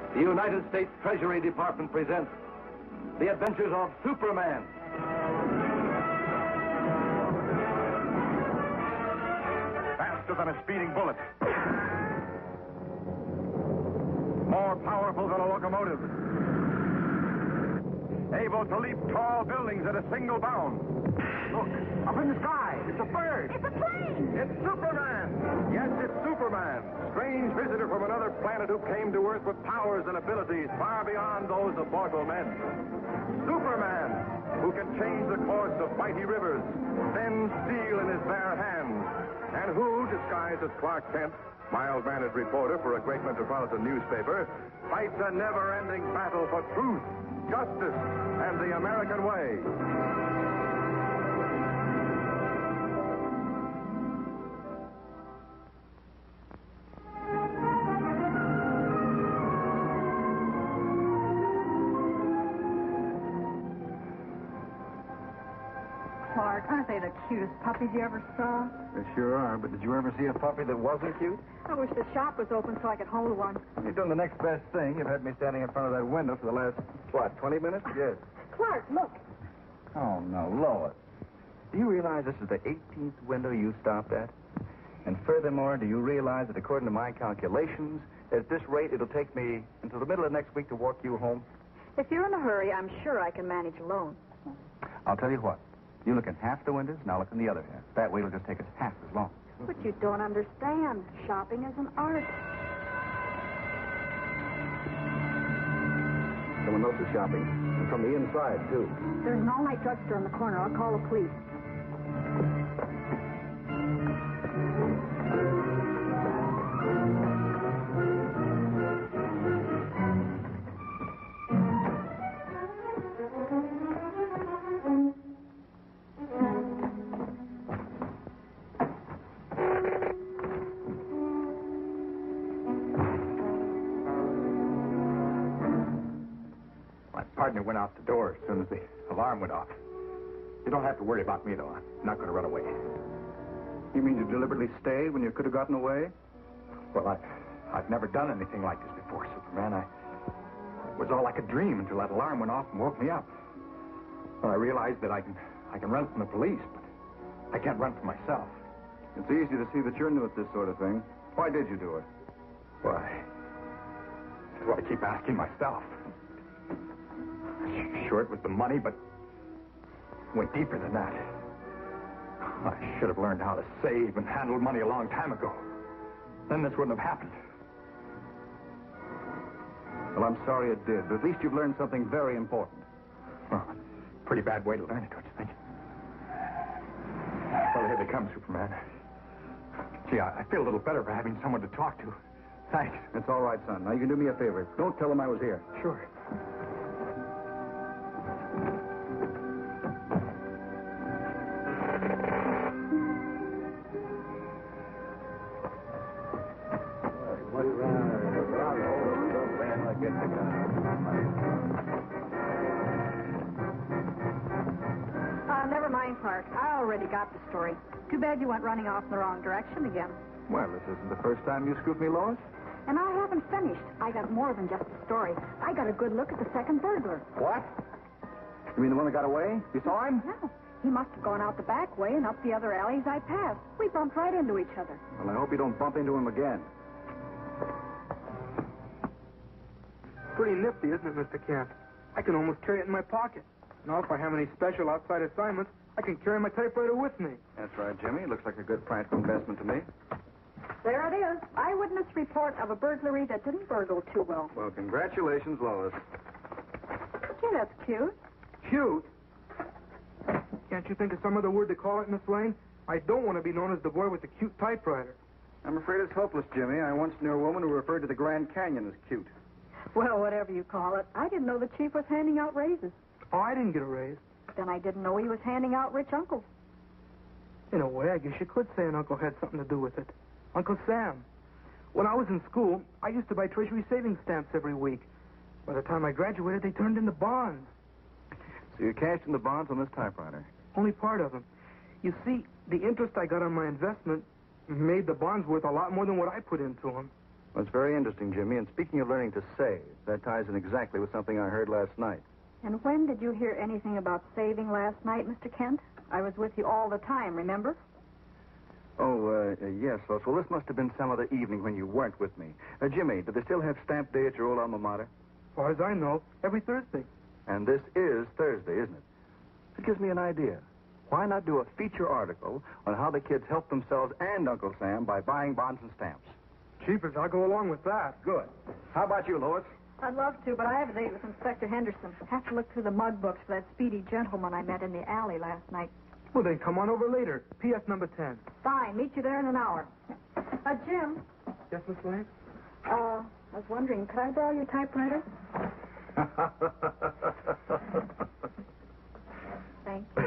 The United States Treasury Department presents The Adventures of Superman. Faster than a speeding bullet. More powerful than a locomotive. Able to leap tall buildings at a single bound. Look, up in the sky. It's a bird. It's a plane. It's Superman. Yes, it's Superman. Strange visitor from another planet who came to Earth with powers and abilities far beyond those of mortal men. Superman, who can change the course of mighty rivers, bend steel in his bare hands, and who, disguised as Clark Kent, mild-mannered reporter for a great metropolitan newspaper, fights a never-ending battle for truth, justice, and the American way. Clark, aren't they the cutest puppies you ever saw? They sure are, but did you ever see a puppy that wasn't cute? I wish the shop was open so I could hold one. You're doing the next best thing. You've had me standing in front of that window for the last, 20 minutes? Yes. Clark, look. Oh, no, Lois. Do you realize this is the 18th window you stopped at? And furthermore, do you realize that according to my calculations, at this rate, it'll take me until the middle of next week to walk you home? If you're in a hurry, I'm sure I can manage alone. I'll tell you what. You look in half the windows, and I'll look in the other half. That way it'll just take us half as long. But you don't understand. Shopping is an art. Someone else is shopping. And from the inside, too. There's an all-night drugstore in the corner. I'll call the police. Partner went out the door as soon as the alarm went off. You don't have to worry about me, though. I'm not going to run away. You mean you deliberately stayed when you could have gotten away? Well, I've never done anything like this before, Superman. It was all like a dream until that alarm went off and woke me up. Well, I realized that I can run from the police, but I can't run from myself. It's easy to see that you're new at this sort of thing. Why did you do it? Why? That's what I keep asking myself. Sure, it was the money, but it went deeper than that. I should have learned how to save and handle money a long time ago. Then this wouldn't have happened. Well, I'm sorry it did, but at least you've learned something very important. Well, pretty bad way to learn it, don't you think? Well, here they come, Superman. Gee, I feel a little better for having someone to talk to. Thanks. It's all right, son. Now, you can do me a favor. Don't tell them I was here. Sure. Never mind, Clark. I already got the story. Too bad you went running off in the wrong direction again. Well, this isn't the first time you scooped me, Lois. And I haven't finished. I got more than just a story. I got a good look at the second burglar. What? You mean the one that got away? You saw him? No. He must have gone out the back way and up the other alleys I passed. We bumped right into each other. Well, I hope you don't bump into him again. Pretty nifty, isn't it, Mr. Kent? I can almost carry it in my pocket. Now, if I have any special outside assignments, I can carry my typewriter with me. That's right, Jimmy. It looks like a good practical investment to me. There it is. Eyewitness report of a burglary that didn't burgle too well. Well, congratulations, Lois. Gee, that's cute. Cute? Can't you think of some other word to call it, Miss Lane? I don't want to be known as the boy with the cute typewriter. I'm afraid it's hopeless, Jimmy. I once knew a woman who referred to the Grand Canyon as cute. Well, whatever you call it, I didn't know the chief was handing out raises. Oh, I didn't get a raise. Then I didn't know he was handing out rich uncles. In a way, I guess you could say an uncle had something to do with it. Uncle Sam. When I was in school, I used to buy Treasury savings stamps every week. By the time I graduated, they turned into bonds. So you cashed in the bonds on this typewriter? Only part of them. You see, the interest I got on my investment made the bonds worth a lot more than what I put into them. Well, it's very interesting, Jimmy. And speaking of learning to save, that ties in exactly with something I heard last night. And when did you hear anything about saving last night, Mr. Kent? I was with you all the time, remember? Oh, yes, Lois. Well, this must have been some other evening when you weren't with me. Jimmy, do they still have stamp day at your old alma mater? As far as I know, every Thursday. And this is Thursday, isn't it? It gives me an idea. Why not do a feature article on how the kids help themselves and Uncle Sam by buying bonds and stamps? Cheapers, I'll go along with that. Good. How about you, Lois? I'd love to, but I have a date with Inspector Henderson. Have to look through the mug books for that speedy gentleman I met in the alley last night. Well, then come on over later. P.S. number 10. Fine, meet you there in an hour. Jim. Yes, Miss Lane? I was wondering, could I borrow your typewriter? Thank you.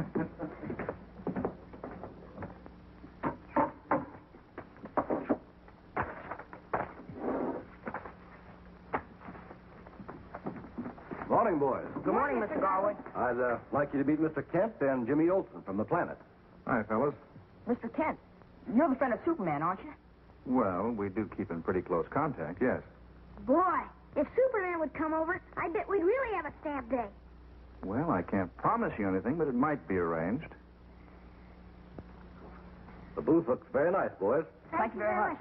Morning, boys. Good morning, Mr. Garwood. I'd like you to meet Mr. Kent and Jimmy Olsen from the Planet. Hi, fellas. Mr. Kent, you're the friend of Superman, aren't you? Well, we do keep in pretty close contact, yes. Boy, if Superman would come over, I bet we'd really have a stamp day. Well, I can't promise you anything, but it might be arranged. The booth looks very nice, boys. Thank you very much.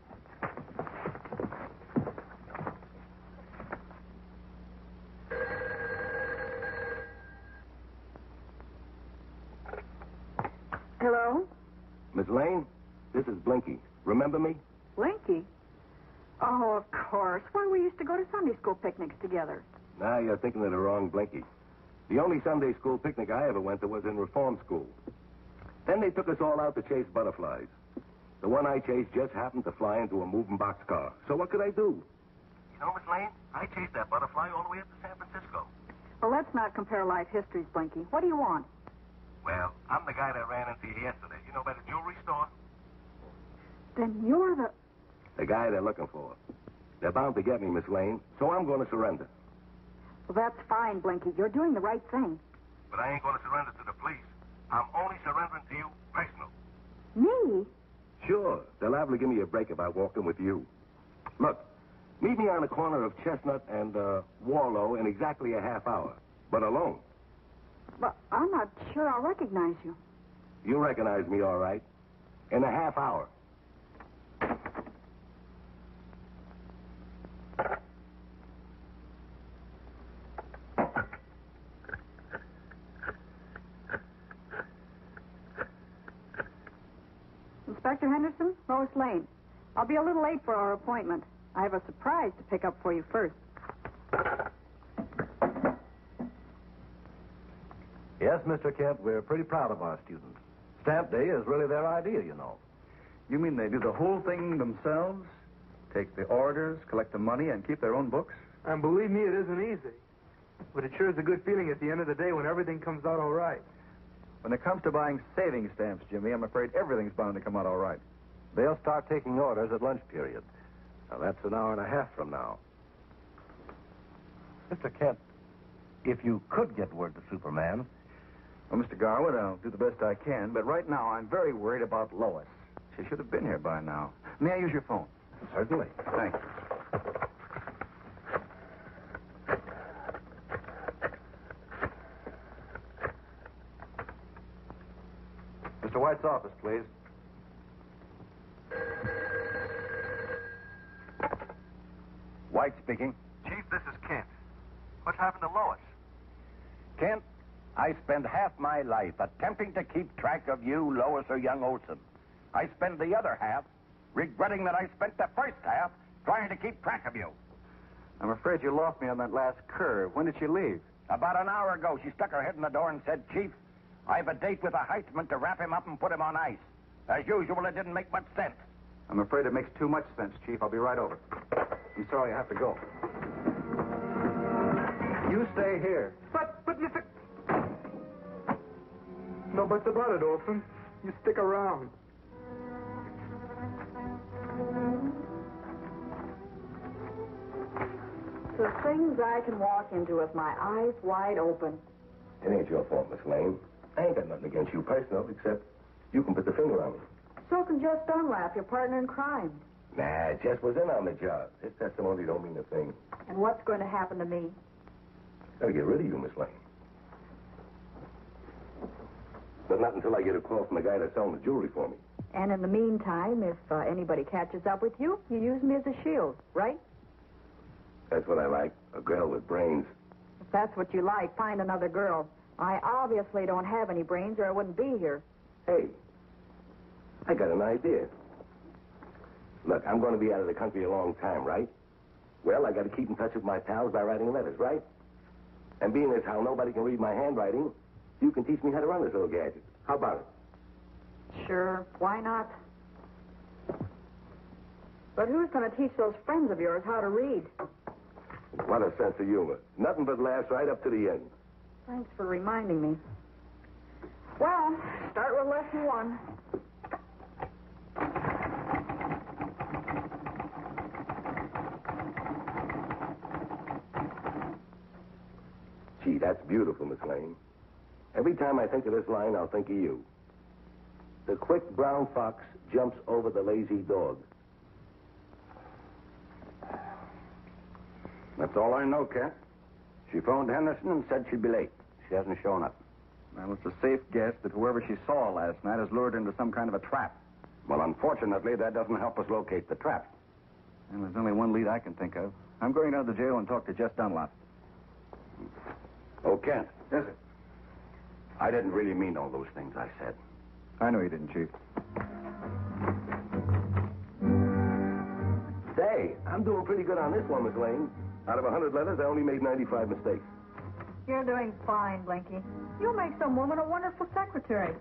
Hello? Miss Lane, this is Blinky. Remember me? Blinky? Oh, of course. Why, we used to go to Sunday school picnics together. Now you're thinking of the wrong Blinky. The only Sunday school picnic I ever went to was in reform school. Then they took us all out to chase butterflies. The one I chased just happened to fly into a moving boxcar. So what could I do? You know, Miss Lane, I chased that butterfly all the way up to San Francisco. Well, let's not compare life histories, Blinky. What do you want? Well, I'm the guy that ran into you yesterday. You know, by the jewelry store? Then you're The guy they're looking for. They're bound to get me, Miss Lane, so I'm going to surrender. Well, that's fine, Blinky. You're doing the right thing. But I ain't going to surrender to the police. I'm only surrendering to you personal. Me? Sure. They'll liable give me a break about walking with you. Look, meet me on the corner of Chestnut and Warlow in exactly a half hour, but alone. But I'm not sure I'll recognize you. You recognize me all right. In a half hour. Inspector Henderson, Lois Lane. I'll be a little late for our appointment. I have a surprise to pick up for you first. Yes, Mr. Kent, we're pretty proud of our students. Stamp Day is really their idea, you know. You mean they do the whole thing themselves? Take the orders, collect the money, and keep their own books? And believe me, it isn't easy. But it sure is a good feeling at the end of the day when everything comes out all right. When it comes to buying saving stamps, Jimmy, I'm afraid everything's bound to come out all right. They'll start taking orders at lunch period. Now, that's an hour and a half from now. Mr. Kent, if you could get word to Superman... Well, Mr. Garwood, I'll do the best I can, but right now I'm very worried about Lois. She should have been here by now. May I use your phone? Certainly. Thanks. Mr. White's office, please. White speaking. Chief, this is Kent. What's happened to Lois? Kent, I spend half my life attempting to keep track of you, Lois, or young Olson. I spend the other half regretting that I spent the first half trying to keep track of you. I'm afraid you lost me on that last curve. When did she leave? About an hour ago, she stuck her head in the door and said, Chief, I have a date with a heistman to wrap him up and put him on ice. As usual, it didn't make much sense. I'm afraid it makes too much sense, Chief. I'll be right over. I'm sorry I have to go. You stay here. But, Mr... No buts about it, Olson. You stick around. The things I can walk into with my eyes wide open. It ain't your fault, Miss Lane. I ain't got nothing against you personal, except you can put the finger on me. So can Jess Dunlap, your partner in crime. Nah, Jess was in on the job. This testimony don't mean a thing. And what's going to happen to me? Gotta get rid of you, Miss Lane. But not until I get a call from the guy that's selling the jewelry for me. And in the meantime, if anybody catches up with you, you use me as a shield, right? That's what I like. A girl with brains. If that's what you like, find another girl. I obviously don't have any brains or I wouldn't be here. Hey, I got an idea. Look, I'm going to be out of the country a long time, right? Well, I got to keep in touch with my pals by writing letters, right? And being as how nobody can read my handwriting, you can teach me how to run this little gadget. How about it? Sure, why not? But who's going to teach those friends of yours how to read? What a sense of humor. Nothing but laughs right up to the end. Thanks for reminding me. Well, start with lesson 1. Gee, that's beautiful, Miss Lane. Every time I think of this line, I'll think of you. The quick brown fox jumps over the lazy dog. That's all I know, Kent. She phoned Henderson and said she'd be late. She hasn't shown up. Well, it's a safe guess that whoever she saw last night has lured her into some kind of a trap. Well, unfortunately, that doesn't help us locate the trap. And there's only one lead I can think of. I'm going down to the jail and talk to Jess Dunlop. Oh, Kent. Yes, sir. I didn't really mean all those things I said. I know you didn't, Chief. Say, I'm doing pretty good on this one, Miss Lane. Out of 100 letters, I only made 95 mistakes. You're doing fine, Blinky. You'll make some woman a wonderful secretary.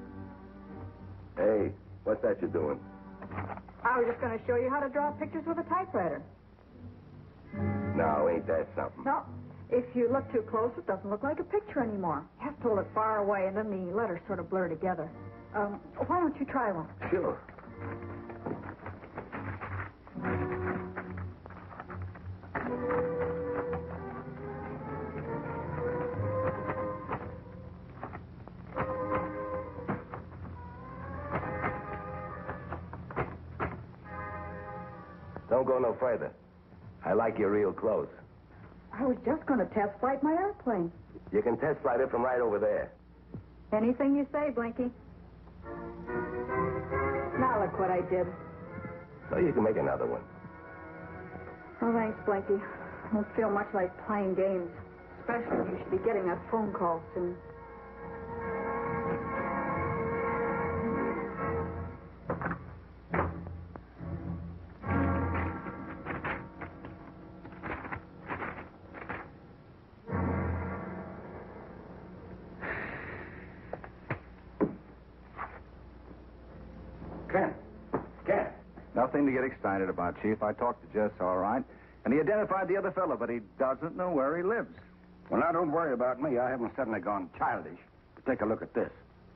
Hey, what's that you're doing? I was just going to show you how to draw pictures with a typewriter. No, ain't that something? No, if you look too close, it doesn't look like a picture anymore. You have to hold it far away, and then the letters sort of blur together. Why don't you try one? Sure. Don't go no further. I like you real close. I was just going to test flight my airplane. You can test flight it from right over there. Anything you say, Blinky. Now look what I did. So you can make another one. Oh, thanks, Blinky. I don't feel much like playing games. Especially when you should be getting that phone call soon. Kent. Nothing to get excited about, Chief. I talked to Jess, all right. And he identified the other fellow, but he doesn't know where he lives. Well, now, don't worry about me. I haven't suddenly gone childish. But take a look at this.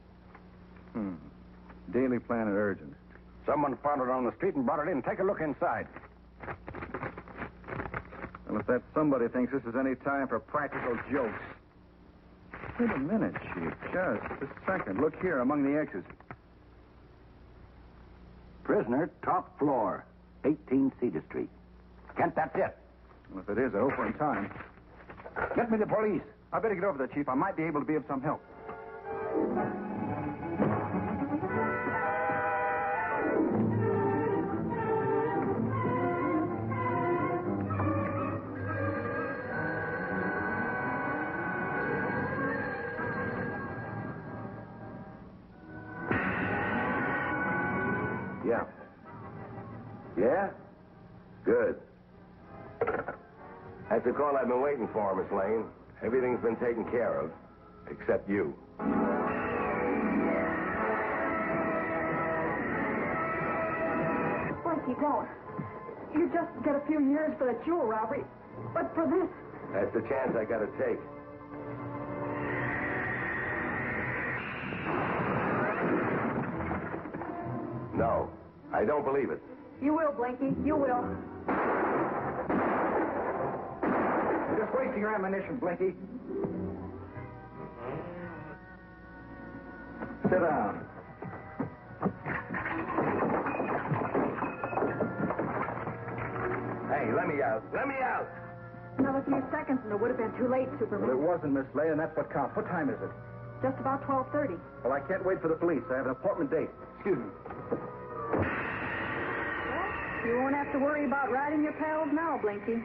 Daily Planet Urgent. Someone found it on the street and brought it in. Take a look inside. Well, if that somebody thinks this is any time for practical jokes. Wait a minute, Chief. Just a second. Look here among the X's. Prisoner, top floor, 18 Cedar Street. Kent, that's it. Well, if it is, I hope we're in time. Get me the police. I better get over there, Chief. I might be able to be of some help. Yeah. Yeah? Good. That's the call I've been waiting for, Miss Lane. Everything's been taken care of, except you. Blinky, don't. You just get a few years for the jewel robbery. But for this... That's the chance I gotta take. No, I don't believe it. You will, Blinky. You will. You're just wasting your ammunition, Blinky. Sit down. let me out. Let me out. Another few seconds and it would have been too late, Well, Superman. it wasn't, Miss Lay, and that's what counts. What time is it? Just about 12:30. Well, I can't wait for the police. I have an appointment date. Excuse me. You won't have to worry about riding your pals now, Blinky.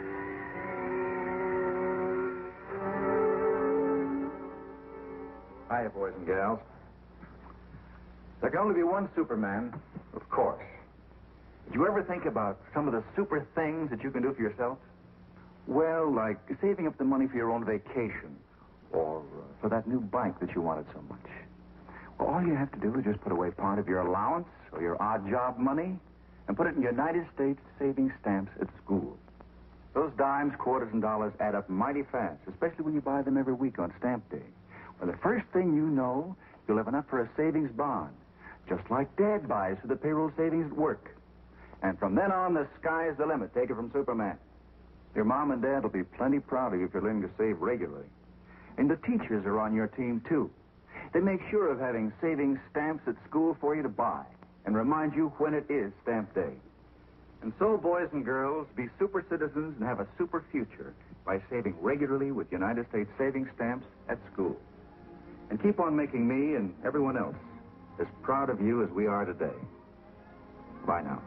Hiya, boys and gals. There can only be one Superman, of course. Did you ever think about some of the super things that you can do for yourself? Well, like saving up the money for your own vacation, or for that new bike that you wanted so much. Well, all you have to do is just put away part of your allowance or your odd job money and put it in United States savings stamps at school. Those dimes, quarters, and dollars add up mighty fast, especially when you buy them every week on stamp day. Well, the first thing you know, you'll have enough for a savings bond, just like Dad buys for the payroll savings at work. And from then on, the sky's the limit. Take it from Superman. Your mom and Dad will be plenty proud of you if you're learning to save regularly. And the teachers are on your team, too. They make sure of having savings stamps at school for you to buy and remind you when it is stamp day. And so, boys and girls, be super citizens and have a super future by saving regularly with United States savings stamps at school. And keep on making me and everyone else as proud of you as we are today. Bye now.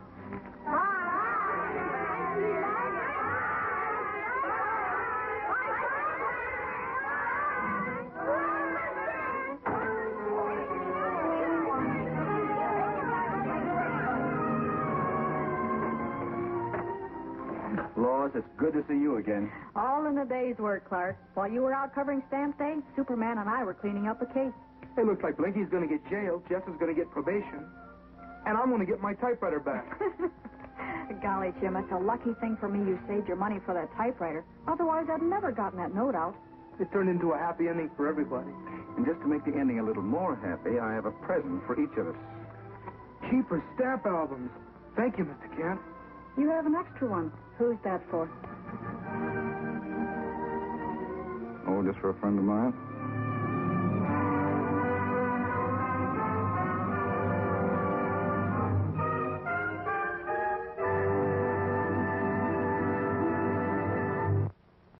Laws, it's good to see you again. All in a day's work, Clark. While you were out covering stamp day, Superman and I were cleaning up a case. It looks like Blinky's going to get jailed, Jess is going to get probation, and I'm going to get my typewriter back. Golly, Jim, it's a lucky thing for me you saved your money for that typewriter. Otherwise, I'd never gotten that note out. It turned into a happy ending for everybody. And just to make the ending a little more happy, I have a present for each of us. Cheaper stamp albums. Thank you, Mr. Kent. You have an extra one. Who's that for? Oh, just for a friend of mine.